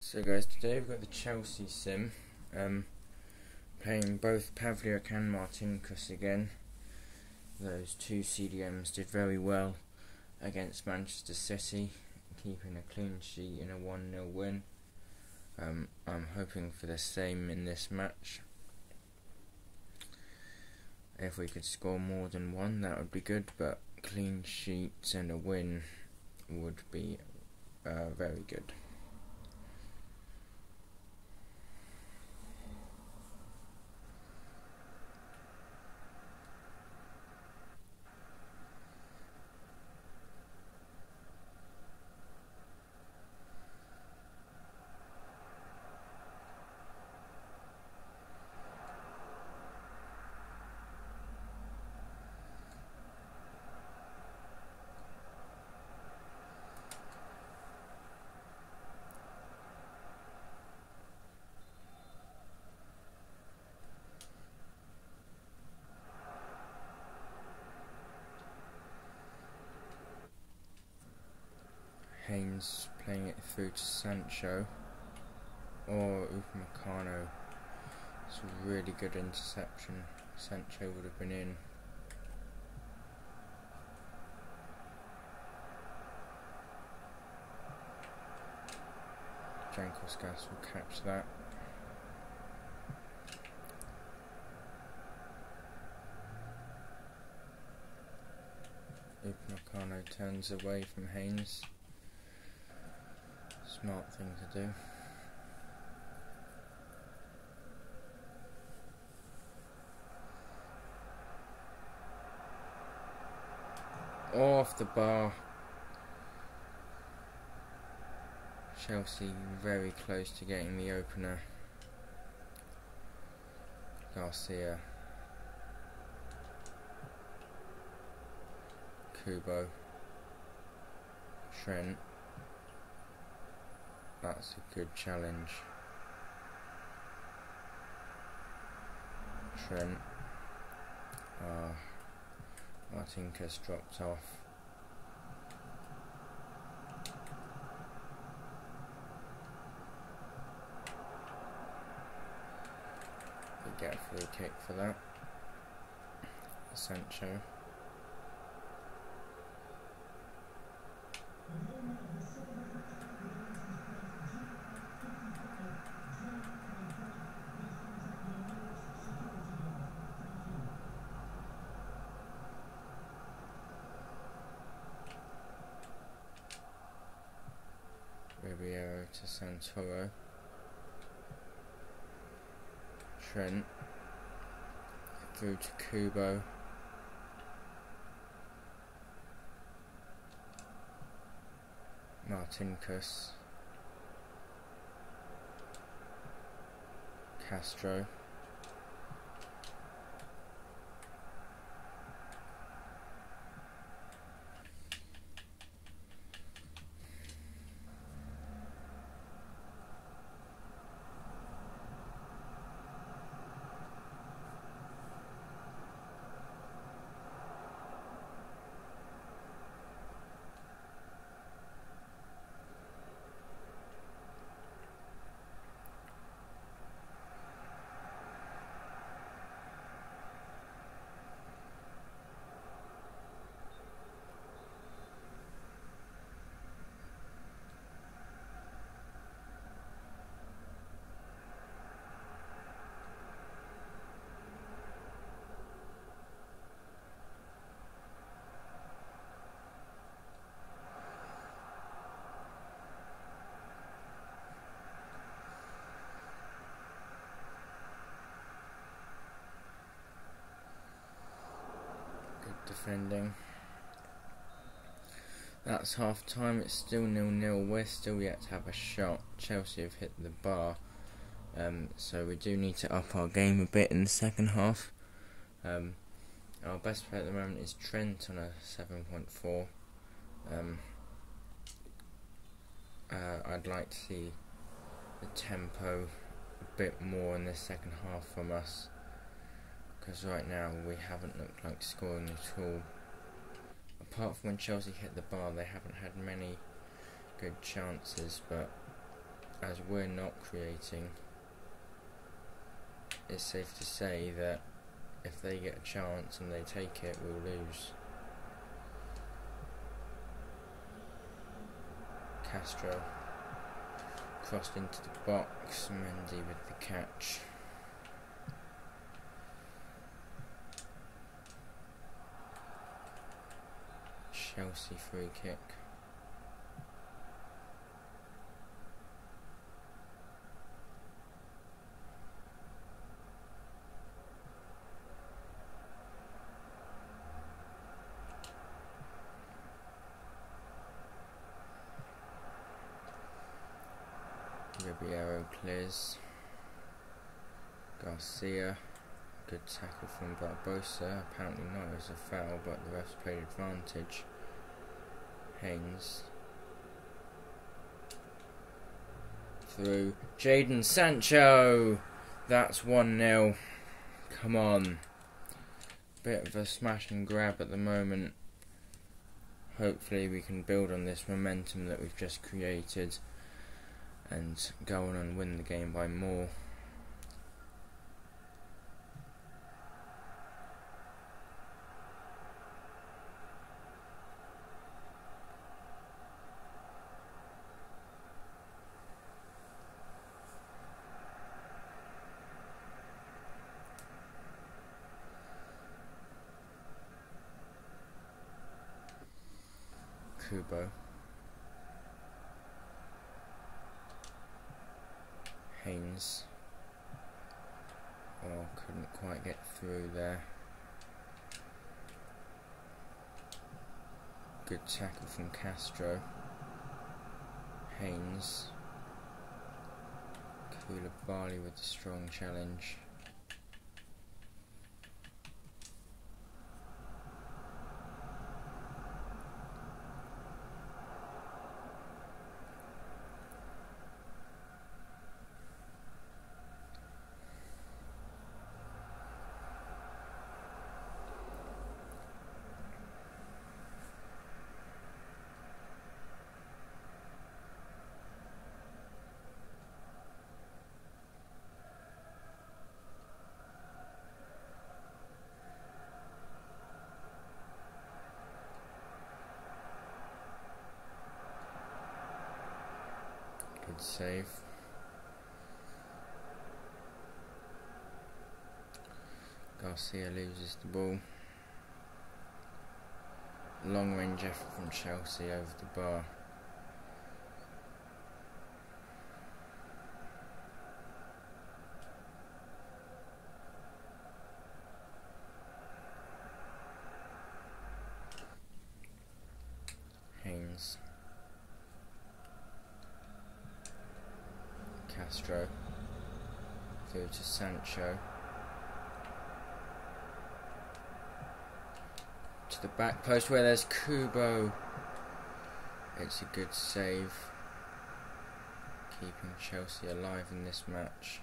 So guys, today we've got the Chelsea sim, playing both Pavlyuc and Martinkus again. Those two CDMs did very well against Manchester City, keeping a clean sheet in a 1-0 win. I'm hoping for the same in this match. If we could score more than one, that would be good, but clean sheets and a win would be very good. Haynes playing it through to Sancho or Upamecano. It's a really good interception. Sancho would have been in. Jankowskis will catch that. Upamecano turns away from Haynes. Smart thing to do. Off the bar. Chelsea very close to getting the opener. Garcia. Kubo. Trent. That's a good challenge. Trent. Martinkus dropped off. We get a free kick for that. Sancho. Ribeiro to Santoro. Trent through to Kubo. Martinkus. Castro. Defending. That's half time. It's still 0-0. We're still yet to have a shot. Chelsea have hit the bar, so we do need to up our game a bit in the second half. Our best player at the moment is Trent on a 7.4. I'd like to see the tempo a bit more in the second half from us, because right now we haven't looked like scoring at all. Apart from when Chelsea hit the bar, they haven't had many good chances, but as we're not creating, it's safe to say that if they get a chance and they take it, we'll lose. Castro crossed into the box, Mendy with the catch. Chelsea free kick. Ribeiro clears. Garcia, good tackle from Barbosa, apparently not as a foul, but the refs played advantage. Haynes through. Jadon Sancho, that's 1-0. Come on, bit of a smash and grab at the moment. Hopefully we can build on this momentum that we've just created and go on and win the game by more. Kubo. Haynes. Oh, couldn't quite get through there. Good tackle from Castro. Haynes. Koulibaly with the strong challenge. Good save. Garcia loses the ball. Long range effort from Chelsea over the bar. Haynes. Castro. Through to Sancho. To the back post where there's Kubo. It's a good save. Keeping Chelsea alive in this match.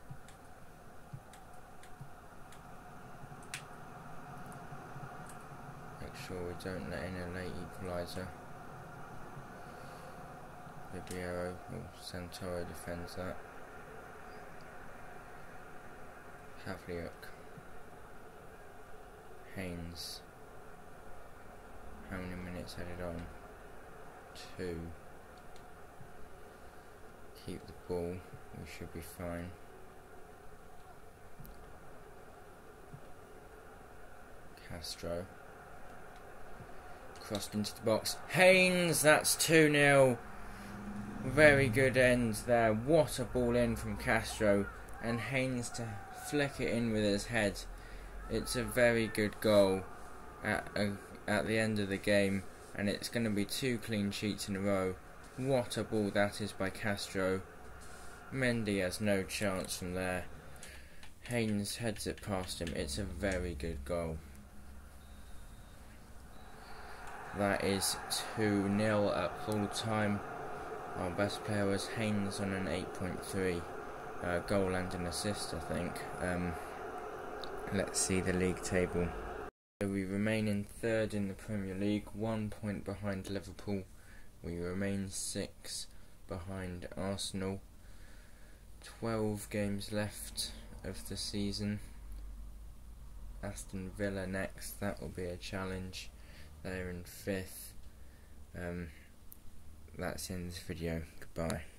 Make sure we don't let in a late equaliser. Ribeiro, Santoro defends that. Havliuk. Haynes. How many minutes added on? 2. Keep the ball, we should be fine. Castro. Crossed into the box. Haynes, that's 2-0. Very good end there. What a ball in from Castro. And Haynes to flick it in with his head. It's a very good goal at the end of the game. And it's going to be 2 clean sheets in a row. What a ball that is by Castro. Mendy has no chance from there. Haynes heads it past him. It's a very good goal. That is 2-0 at full time. Our best player was Haynes on an 8.3 goal and an assist, I think. Let's see the league table. So we remain in 3rd in the Premier League, 1 point behind Liverpool. We remain 6th behind Arsenal. 12 games left of the season. Aston Villa next, that will be a challenge. They're in 5th. That's the end of this video. Goodbye.